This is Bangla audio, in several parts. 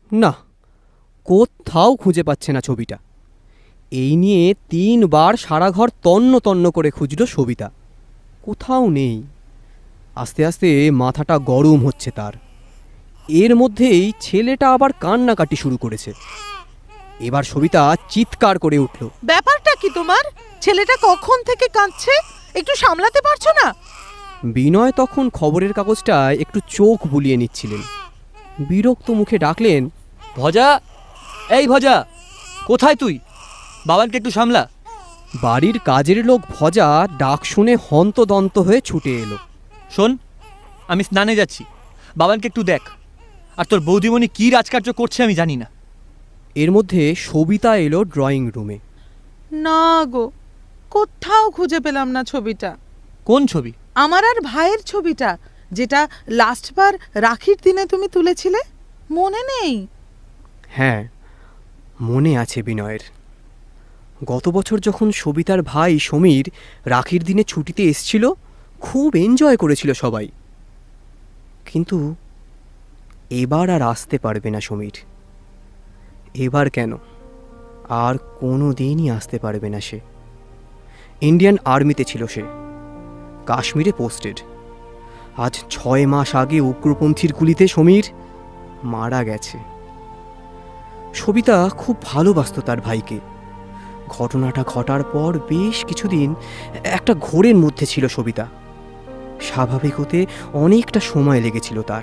না, কোথাও খুঁজে পাচ্ছে না ছবিটা। এই নিয়ে 3বার সারা ঘর তন্ন তন্ন করে খুঁজল সবিতা, কোথাও নেই। আস্তে আস্তে মাথাটা গরম হচ্ছে তার। এর মধ্যেই ছেলেটা আবার কান্নাকাটি শুরু করেছে। এবার সবিতা চিৎকার করে উঠল, ব্যাপারটা কি তোমার? ছেলেটা কখন থেকে কাঁদছে, একটু সামলাতে পারছো না? বিনয় তখন খবরের কাগজটায় একটু চোখ বুলিয়ে নিচ্ছিলেন। বিরক্ত মুখে ডাকলেন, ভজা, এই ভজা, কোথায় তুই? বাবানকে একটু সামলা। বাড়ির কাজের লোক ভজা ডাক শুনে হন্তদন্ত হয়ে ছুটে এলো। শোন, আমি স্নানে যাচ্ছি, বাবানকে একটু দেখ। আর তোর বৌদিমণি কী রাজকার্য করছে আমি জানি না। এর মধ্যে সবিতা এলো ড্রয়িং রুমে। না গো, কোথাও খুঁজে পেলাম না ছবিটা। কোন ছবি? আমার আর ভাইয়ের ছবিটা, যেটা লাস্টবার রাখির দিনে তুমি তুলেছিলে, মনে নেই? হ্যাঁ, মনে আছে বিনয়ের। গত বছর যখন সবিতার ভাই সমীর রাখির দিনে ছুটিতে এসছিল, খুব এনজয় করেছিল সবাই। কিন্তু এবার আর আসতে পারবে না সমীর। এবার কেন, আর কোনো দিনই আসতে পারবে না সে। ইন্ডিয়ান আর্মিতে ছিল সে, কাশ্মীরে পোস্টেড। আজ 6 মাস আগে উগ্রপন্থীর গুলিতে সমীর মারা গেছে। সবিতা খুব ভালোবাসত তার ভাইকে। ঘটনাটা ঘটার পর বেশ কিছুদিন একটা ঘোরের মধ্যে ছিল সবিতা। স্বাভাবিক হতে অনেকটা সময় লেগেছিল তার।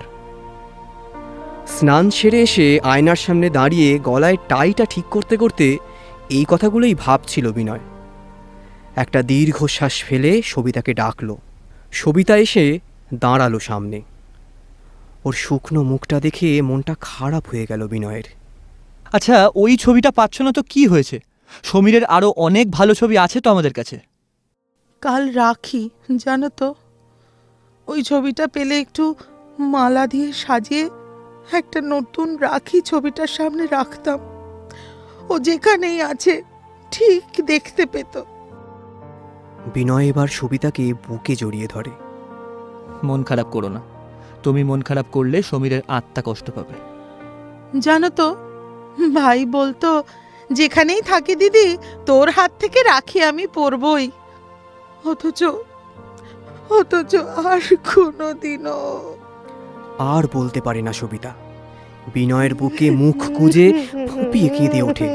স্নান সেরে এসে আয়নার সামনে দাঁড়িয়ে গলায় টাইটা ঠিক করতে করতে এই কথাগুলোই ভাবছিল বিনয়। একটা দীর্ঘশ্বাস ফেলে সবিতাকে ডাকল। সবিতা এসে দাঁড়ালো সামনে। ওর শুকনো মুখটা দেখে মনটা খারাপ হয়ে গেল বিনয়ের। আচ্ছা, ওই ছবিটা পাচ্ছ না তো কি হয়েছে? সমীরের আরও অনেক ভালো ছবি আছে তো আমাদের কাছে। কাল রাখি, জানো তো, ওই ছবিটা পেলে একটু মালা দিয়ে সাজিয়ে একটা নতুন রাখি ছবিটার সামনে রাখতাম। ও যেখানেই আছে ঠিক দেখতে পেত। বিনয় এবার সবিতাকে বুকে জড়িয়ে ধরে। মন খারাপ করো না, তুমি মন খারাপ করলে সমীরের আত্মা কষ্ট পাবে। জানো তো, ভাই বলতো, যেখানেই থাকি দিদি, তোর হাত থেকে রাখি আমি পরবই। অথচ অথচ আর কোনোদিনও। আর বলতে পারে না সবিতা। বিনয়ের বুকে মুখ গুজে ফুঁপিয়ে কেঁদে ওঠে।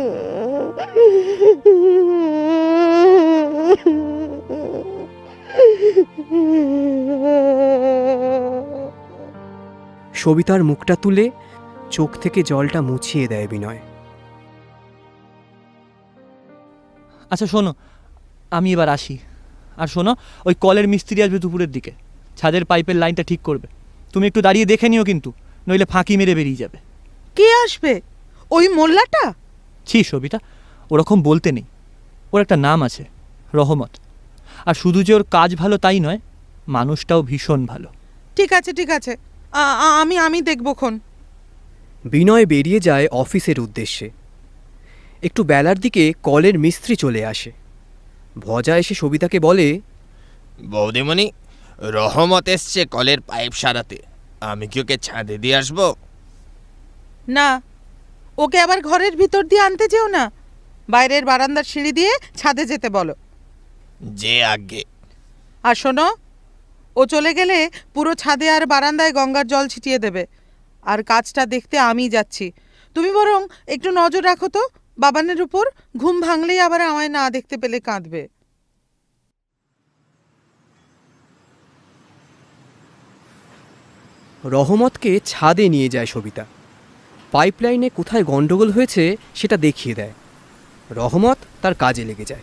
সবিতার মুখটা তুলে চোখ থেকে জলটা মুছিয়ে দেয় বিনয়। আচ্ছা শোনো, আমি এবার আসি। আর শোনো, ওই কলের মিস্ত্রি আসবে দুপুরের দিকে, ছাদের পাইপের লাইনটা ঠিক করবে। তুমি একটু দাঁড়িয়ে দেখে নিও কিন্তু, নইলে ফাঁকি মেরে বেরিয়ে যাবে। কে আসবে? ওই মোল্লাটা? ছি সবিতা, ওরকম বলতে নেই। ওর একটা নাম আছে, রহমত। আর শুধু যে ওর কাজ ভালো তাই নয়, মানুষটাও ভীষণ ভালো। ঠিক আছে ঠিক আছে, আমি আমি দেখবক্ষণ। বিনয় বেরিয়ে যায় অফিসের উদ্দেশ্যে। একটু বেলার দিকে কলের মিস্ত্রি চলে আসে। ভজা এসে সবিতাকে বলে, বৌদিমণি, রহমত এসছে কলের পাইপ সারাতে। আমি কি ওকে ছাদে দিয়ে আসবো? না, ওকে আবার ঘরের ভিতর দিয়ে আনতে যেও না। বাইরের বারান্দার সিঁড়ি দিয়ে ছাদে যেতে বলো। যে আগে। আর শোনো, ও চলে গেলে পুরো ছাদে আর বারান্দায় গঙ্গার জল ছিটিয়ে দেবে। আর কাজটা দেখতে আমি যাচ্ছি। তুমি বরং একটু নজর রাখো তো বাবানের উপর। ঘুম ভাঙলেই আবার আমায় না দেখতে পেলে কাঁদবে। রহমতকে ছাদে নিয়ে যায় সবিতা। পাইপলাইনে কোথায় গন্ডগোল হয়েছে সেটা দেখিয়ে দেয়। রহমত তার কাজে লেগে যায়।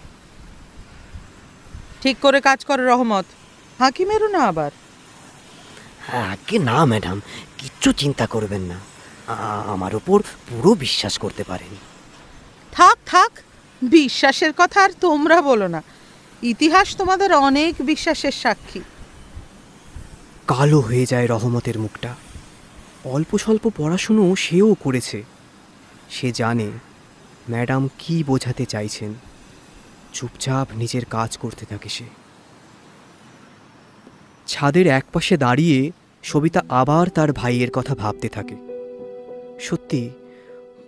ঠিক করে কাজ করো রহমত, হাঁকি মেরো না আবার। আগে না ম্যাডাম, কিচ্ছু চিন্তা করবেন না, আমার উপর পুরো বিশ্বাস করতে পারেন। থাক থাক, বিশ্বাসের কথা আর তোমরা বলো না। ইতিহাস তোমাদের অনেক বিশ্বাসের সাক্ষী। কালো হয়ে যায় রহমতের মুখটা। অল্প স্বল্প পড়াশুনো সেও করেছে। সে জানে ম্যাডাম কি বোঝাতে চাইছেন। চুপচাপ নিজের কাজ করতে থাকে সে। ছাদের একপাশে দাঁড়িয়ে সবিতা আবার তার ভাইয়ের কথা ভাবতে থাকে। সত্যি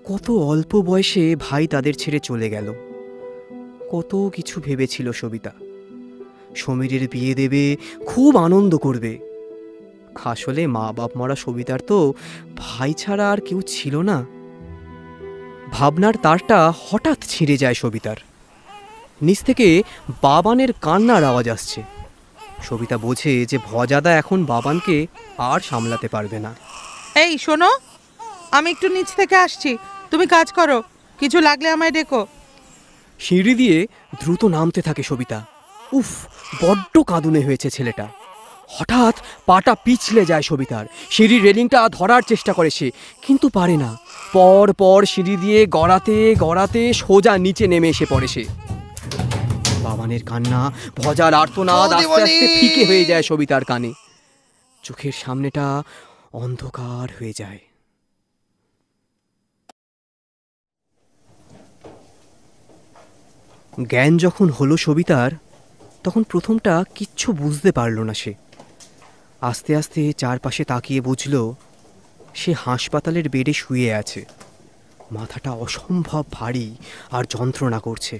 কত অল্প বয়সে ভাই তাদের ছেড়ে চলে গেল। কত কিছু ভেবেছিল সবিতা। সমীরের বিয়ে দেবে, খুব আনন্দ করবে। আসলে মা বাপ মরা সবিতার তো ভাই ছাড়া আর কেউ ছিল না। ভাবনার তারটা হঠাৎ ছিঁড়ে যায় সবিতার। নিচ থেকে বাবানের কান্নার আওয়াজ আসছে। সবিতা বোঝে যে ভজাদা এখন বাবানকে আর সামলাতে পারবে না। এই শোনো, আমি একটু নিচ থেকে আসছি, তুমি কাজ করো, কিছু লাগলে আমায় ডেকো। সিঁড়ি দিয়ে দ্রুত নামতে থাকে সবিতা। উফ, বড্ড কাঁদুনে হয়েছে ছেলেটা। হঠাৎ পাটা পিছলে যায় সবিতার। সিঁড়ির রেলিংটা ধরার চেষ্টা করে সে, কিন্তু পারে না। পর পর সিঁড়ি দিয়ে গড়াতে গড়াতে সোজা নিচে নেমে এসে পড়ে সে। বাবানের কান্না, ভজার আর্তনাদ আস্তে আস্তে ফিকে হয়ে যায় সবিতার কানে। চোখের সামনেটা অন্ধকার হয়ে যায়। জ্ঞান যখন হলো সবিতার, তখন প্রথমটা কিচ্ছু বুঝতে পারল না সে। আস্তে আস্তে চারপাশে তাকিয়ে বুঝল সে হাসপাতালের বেডে শুয়ে আছে। মাথাটা অসম্ভব ভারী আর যন্ত্রণা করছে।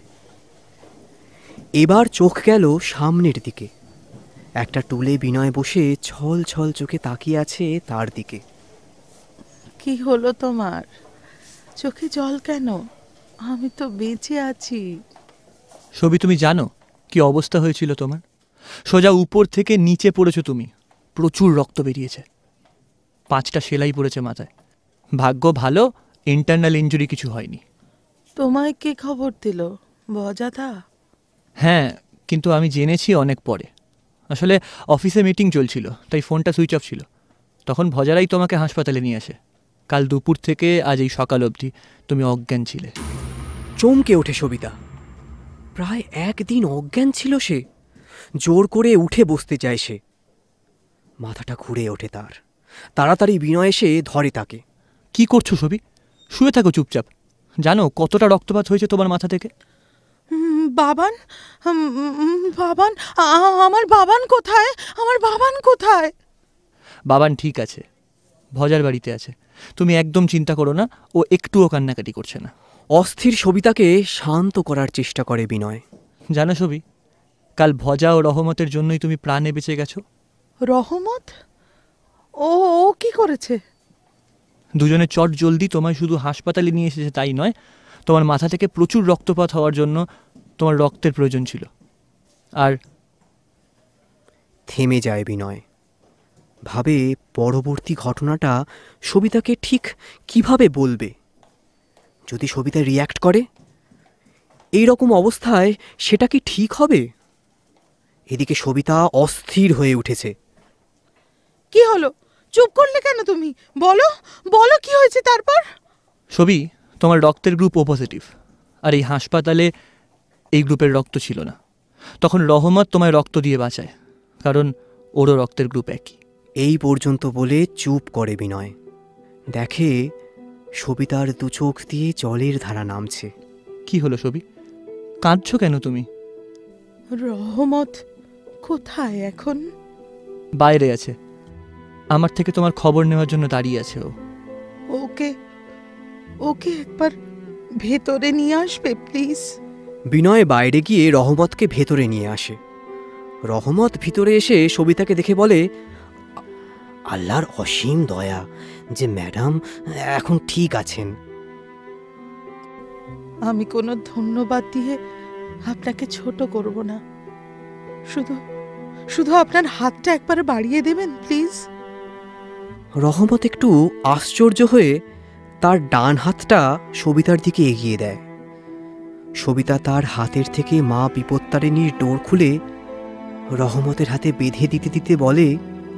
এবার চোখ গেল সামনের দিকে। একটা টুলে বিনয় বসে ছল ছল চোখে তাকিয়ে আছে তার দিকে। কি হলো তোমার? চোখে জল কেন? আমি তো বেঁচে আছি। সবি, তুমি জানো কি অবস্থা হয়েছিল তোমার? সোজা উপর থেকে নিচে পড়েছো তুমি। প্রচুর রক্ত বেরিয়েছে। 5টা সেলাই পড়েছে মাথায়। ভাগ্য ভালো, ইন্টারনাল ইনজুরি কিছু হয়নি। তোমায় কে খবর দিল? বজাদা? হ্যাঁ, কিন্তু আমি জেনেছি অনেক পরে। আসলে অফিসে মিটিং চলছিল, তাই ফোনটা সুইচ অফ ছিল। তখন ভজারাই তোমাকে হাসপাতালে নিয়ে আসে। কাল দুপুর থেকে আজ এই সকাল অবধি তুমি অজ্ঞান ছিলে। চমকে ওঠে সবিতা। প্রায় 1 দিন অজ্ঞান ছিল সে। জোর করে উঠে বসতে চায় সে। মাথাটা ঘুরে ওঠে তার। তাড়াতাড়ি বিনয় এসে ধরে তাকে। কি করছো সবি? শুয়ে থাকো চুপচাপ। জানো কতটা রক্তপাত হয়েছে তোমার মাথা থেকে? বাবান, বাবান, আমার বাবান কোথায়? আমার বাবান কোথায়? বাবান ঠিক আছে, ভজার বাড়িতে আছে। তুমি একদম চিন্তা করো না, ও একটুও কান্নাকাটি করছে না। অস্থির সবিতাকে শান্ত করার চেষ্টা করে বিনয়। জানো সবি, কাল ভজা ও রহমতের জন্যই তুমি প্রাণে বেঁচে গেছো। রহমত? ও ও কি করেছে? দুজনে চট জলদি তোমায় শুধু হাসপাতালে নিয়ে এসেছে তাই নয়, তোমার মাথা থেকে প্রচুর রক্তপাত হওয়ার জন্য তোমার রক্তের প্রয়োজন ছিল। আর থেমে যায় বিনয়। ভাবে পরবর্তী ঘটনাটা সবিতাকে ঠিক কিভাবে বলবে। যদি সবিতা রিয়্যাক্ট করে, এই রকম অবস্থায় সেটা কি ঠিক হবে? এদিকে সবিতা অস্থির হয়ে উঠেছে। কি হলো? চুপ করলে কেন তুমি? বলো, বলো কি হয়েছে তারপর? সবি, তোমার রক্তের গ্রুপ ও পজিটিভ। আর এই হাসপাতালে এই গ্রুপের রক্ত ছিল না। তখন রহমত তোমায় রক্ত দিয়ে বাঁচায়, কারণ ওরও রক্তের গ্রুপ একই। এই পর্যন্ত বলে চুপ করে বিনয়। দেখে সবিতার দু চোখ দিয়ে জলের ধারা নামছে। কি হলো সবি? কাঁদছো কেন তুমি? রহমত কোথায় এখন? বাইরে আছে। আমার থেকে তোমার খবর নেওয়ার জন্য দাঁড়িয়ে আছে ও। ওকে ওকে একবার ভেতরে নিয়ে আসবে প্লিজ? বিনয় বাইরে গিয়ে রহমতকে ভেতরে নিয়ে আসে। রহমত ভিতরে এসে সবিতাকে দেখে বলে, আল্লাহর অসীম দয়া যে ম্যাডাম এখন ঠিক আছেন। আমি কোনো ধন্যবাদ দিয়ে আপনাকে ছোট করব না। শুধু শুধু আপনার হাতটা একবার বাড়িয়ে দেবেন প্লিজ? রহমত একটু আশ্চর্য হয়ে তার ডান হাতটা সবিতার দিকে এগিয়ে দেয়। সবিতা তার হাতের থেকে মা বিপত্তারিণীর ডোর খুলে রহমতের হাতে বেঁধে দিতে দিতে বলে,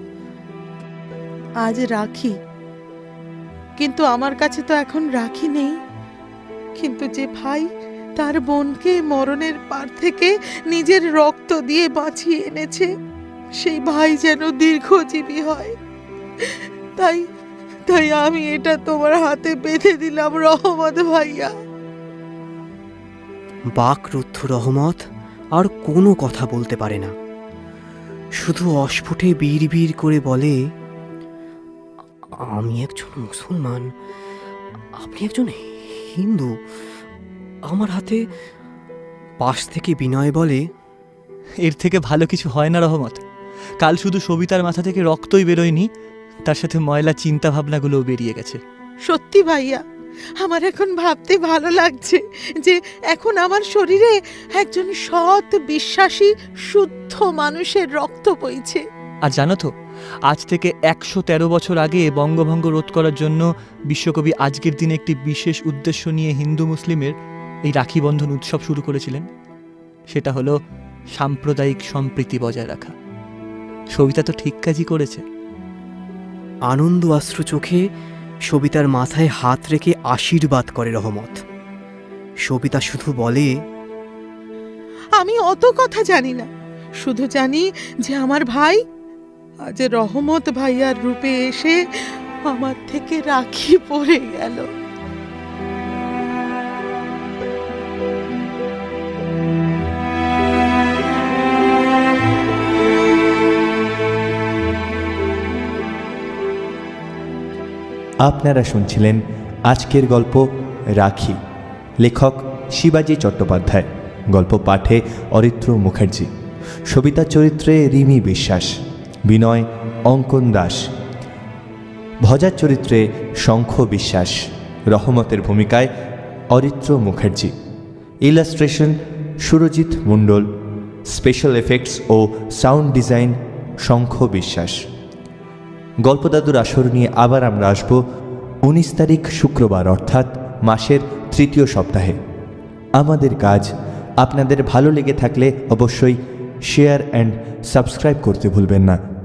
আজ রাখি, কিন্তু আমার কাছে তো এখন রাখি নেই। কিন্তু যে ভাই তার বোনকে মরণের পার থেকে নিজের রক্ত দিয়ে বাঁচিয়ে এনেছে, সেই ভাই যেন দীর্ঘজীবী হয়। তাই তাই আমি এটা তোমার হাতে বেঁধে দিলাম রহমত ভাইয়া। বাকরুদ্ধ রহমত আর কোনো কথা বলতে পারে না। শুধু অস্ফুটে বিড় করে বলে, আমি একজন মুসলমান, আপনি একজন হিন্দু। আমার হাতে। পাশ থেকে বিনয় বলে, এর থেকে ভালো কিছু হয় না রহমত। কাল শুধু সবিতার মাথা থেকে রক্তই বেরোয়নি, তার সাথে ময়লা চিন্তা ভাবনাগুলোও বেরিয়ে গেছে। সত্যি ভাইয়া, আমার এখন ভাবতে ভালো লাগছে যে এখন আমার শরীরে একজন সৎ, বিশ্বাসী, শুদ্ধ মানুষের রক্ত বইছে। আর জানো তো, আজ থেকে 113 বছর আগে বঙ্গভঙ্গ রোধ করার জন্য বিশ্বকবি আজকের দিনে একটি বিশেষ উদ্দেশ্য নিয়ে হিন্দু মুসলিমের এই রাখি বন্ধন উৎসব শুরু করেছিলেন। সেটা হলো সাম্প্রদায়িক সম্প্রীতি বজায় রাখা। সবিতা তো ঠিক কাজই করেছে। আনন্দ অশ্রু চোখে সবিতার মাথায় হাত রেখে আশীর্বাদ করে রহমত। সবিতা শুধু বলে, আমি অত কথা জানি না, শুধু জানি যে আমার ভাই আজ রহমত ভাইয়ার রূপে এসে আমার থেকে রাখি পরে গেল। আপনারা শুনছিলেন আজকের গল্প রাখি। লেখক শিবাজি চট্টোপাধ্যায়, গল্প পাঠে অরিত্র মুখার্জি, সবিতা চরিত্রে রিমি বিশ্বাস, বিনয় অঙ্কন দাস, ভজার চরিত্রে শঙ্খ বিশ্বাস, রহমতের ভূমিকায় Aritra Mukherjee, illustration Surajit Mondal, special effects ও সাউন্ড ডিজাইন শঙ্খ বিশ্বাস। গল্পদাদুর আসর নিয়ে আবার আমরা আসব 19 তারিখ শুক্রবার, অর্থাৎ মাসের 3য় সপ্তাহে। আমাদের কাজ আপনাদের ভালো লেগে থাকলে অবশ্যই শেয়ার অ্যান্ড সাবস্ক্রাইব করতে ভুলবেন না।